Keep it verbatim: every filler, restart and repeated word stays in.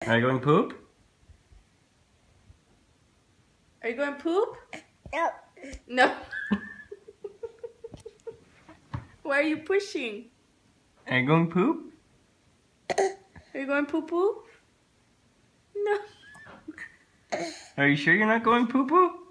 Are you going poop? Are you going poop? No. No. Why are you pushing? Are you going poop? Are you going poo poo? No. Are you sure you're not going poo poo?